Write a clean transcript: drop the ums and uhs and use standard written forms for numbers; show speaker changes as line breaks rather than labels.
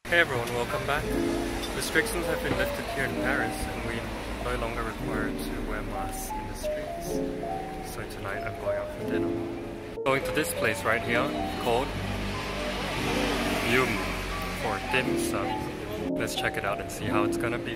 Hey everyone, welcome back. Restrictions have been lifted here in Paris and we no longer required to wear masks in the streets. So tonight I'm going out for dinner. Going to this place right here called Yoom for Dimsum. Let's check it out and see how it's gonna be.